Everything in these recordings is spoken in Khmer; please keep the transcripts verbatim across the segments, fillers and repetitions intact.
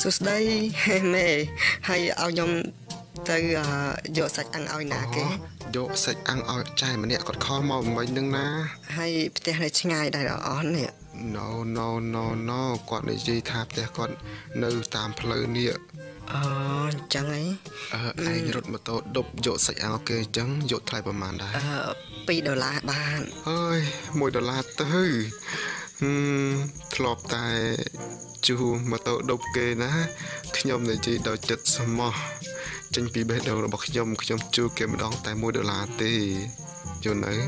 សួស្ដីម៉ែហើយឲ្យខ្ញុំទៅយកសាច់អាំងឲ្យណាគេយកសាច់អាំងឲ្យចែម្នាក់គាត់ខលមកមិននឹងណាហើយផ្ទះនៅឆ្ងាយដែរអស់នេះ No no no no គាត់និយាយថាផ្ទះគាត់នៅតាមផ្លូវនេះអូអញ្ចឹងហីអឺឯងរត់ម៉ូតូដប់យកសាច់អាំងគេអញ្ចឹងយកថ្លៃប្រហែលដែរអឺtwoដុល្លារបានអើយoneដុល្លារទៅហឹមធ្លាប់តែជួម៉ូតូដប់គេណាខ្ញុំនិយាយដល់ចិត្តស្មោះចេញពីបេះដូងរបស់ខ្ញុំខ្ញុំជួគេម្ដងតែoneដុល្លារទេយល់នៅ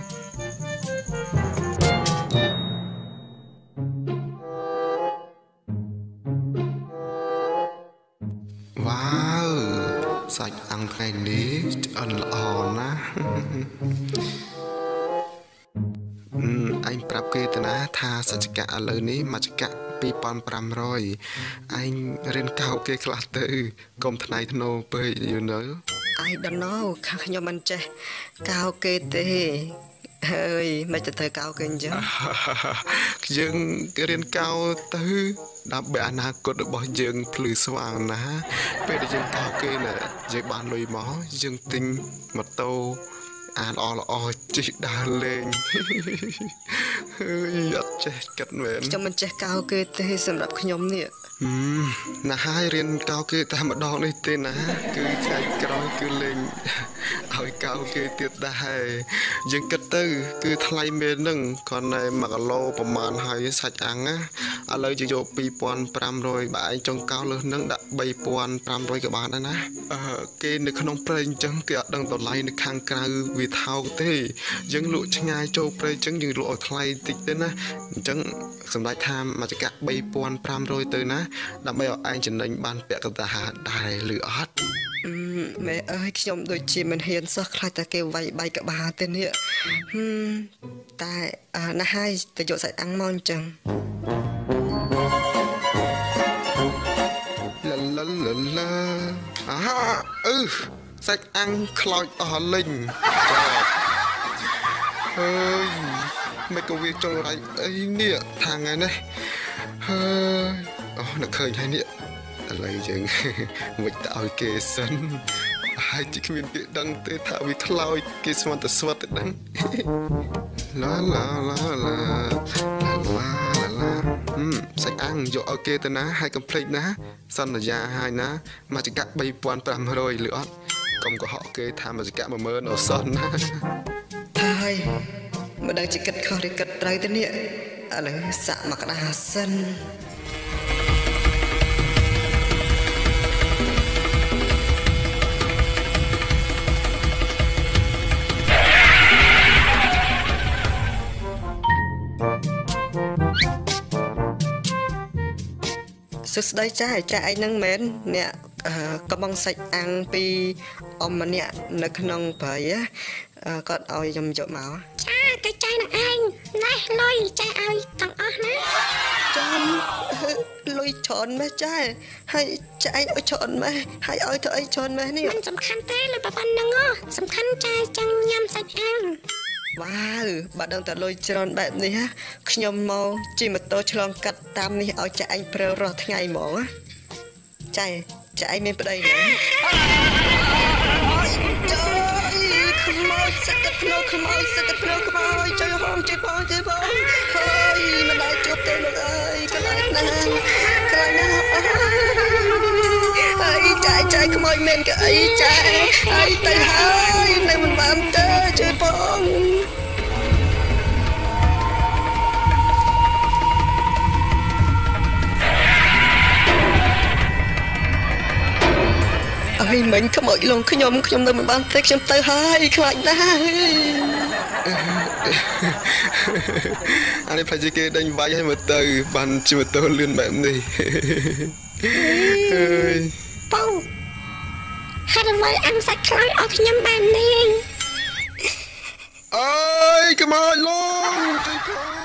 វ៉ាវសាច់អាំងថ្ងៃនេះឆ្អិនល្អណាស់អញប្រាប់គេទៅណាថាសច្ចកៈឥឡូវនេះមកចកៈtwo thousand five hundredអញរៀនកោគេខ្លះទៅកុំថ្លៃធ្នូពេកយល់នៅ I don't know ខ្ញុំមិនចេះកោគេទេហើយមិនទៅធ្វើកោគេអញ្ចឹងយើងរៀនកោទៅដើម្បីអនាគតរបស់យើងភ្លឺស្វាងណាពេលដែលយើងកោគេណាយើងបានលុយមកយើងទិញម៉ូតូអានអល្អល្អជិះដើរលេងហើយអត់ចេះគិតមែនខ្ញុំមិនចេះកោគេទេសម្រាប់ខ្ញុំនេះណាហើយរៀនកោគេតែម្ដងនេះទេណាគឺថ្ងៃក្រោយគឺលេងឲ្យកោគេទៀតដែរយើងគិតទៅគឺថ្លៃមែនហ្នឹងគាត់តែoneគីឡូប្រហែលហើយសាច់អាំងណាឥឡូវយើងយកtwo thousand five hundredបើឯងចង់កោលើហ្នឹងដាក់three thousand five hundredក៏បានដែរណាអឺគេនៅក្នុងព្រៃអញ្ចឹងគេអត់ដឹងតម្លៃនៅខាងក្រៅវាថោកទេយើងលក់ឆ្ងាយចូលព្រៃអញ្ចឹងយើងលក់ឲ្យថ្លៃតិចទេណាអញ្ចឹងសម្ដេចថាមកចកៈthree thousand five hundredទៅណាដើម្បីឲ្យឯងចំណេញបានពាក់កណ្ដាលដែរឬអត់ម៉ែអើយខ្ញុំដូចជាមិនហ៊ានសោះខ្លាចតែគេវាយបែកក្បាលទេនេះតែណាស់ហើយទៅយកសាច់អាំងមកអញ្ចឹងឡាឡាឡាឡាអាអឺសាច់អាំងខ្លោចអស់លេងអើយមិនក៏វាចង់រៃអីនេះថាថ្ងៃនេះហើយអូនឹកឃើញហើយនេះឥឡូវយើងមិនទៅឲ្យគេសិនហើយជាគ្មានពាក្យដឹងទេថាវាខ្លោចគេស្មានតែស្វិតទៅដឹងឡាឡាឡាឡាឡាឡាឡាហឹមសាច់អាំងយកឲ្យគេទៅណាហើយកុំភ្លេចណាសន្យាហើយណាមកចកៈthree thousand five hundredឬអត់កុំកុហកគេថាមកចកៈone thousandអសោះណាហើយមិនដឹងជាគិតខុសឬគិតត្រូវទេនេះឥឡូវសាក់មកក្តារសិនសួស្ដីចាចាឯងហ្នឹងមែនអ្នកកំងសាច់អាំងពីអ៊ំម្នាក់នៅក្នុងព្រៃគាត់ឲ្យខ្ញុំយកមកចាទៅចាយនឹងឯងណែលុយចាយឲ្យទាំងអស់ណាចាំលុយច្រើនម៉េះចាហើយចាឯងឲ្យច្រើនម៉េះហើយឲ្យទៅអីច្រើនម៉េះនេះមិនសំខាន់ទេលុយប៉ុណ្ណឹងហ៎សំខាន់ចាយចឹងញ៉ាំសាច់អាំងវ៉ាវបើដឹងតែលុយច្រើនបែបនេះខ្ញុំមកជិះម៉ូតូឆ្លងកាត់តាមនេះឲ្យចាឯងប្រើរាល់ថ្ងៃហ្មងចាចាឯងមានប្តីណាចាខ្មោចសត្វភ្នោខ្មោចសត្វភ្នោខ្មោចជួយហមជួយបងជួយបងហើយមិនដែលជួបទេលោកអើយខ្លាចណាស់ខ្លាចណាស់អើយចាចាខ្មោចមែនក៏អីចាអើយទៅហើយនៅមិនបានទេជួយបងអើយមិញខ្មោចលងខ្ញុំខ្ញុំនៅមិនបានទេខ្ញុំទៅហើយខ្លាចណាស់អានេះផ្លាច់គេដេញវាយឲ្យមកទៅបានជាម៉ូតូលឿនបែបនេះអើយបងហេតុអ្វីអាំងសាច់ខ្លោចឲ្យខ្ញុំបែបនេះអើយខ្មោចលងជួយផង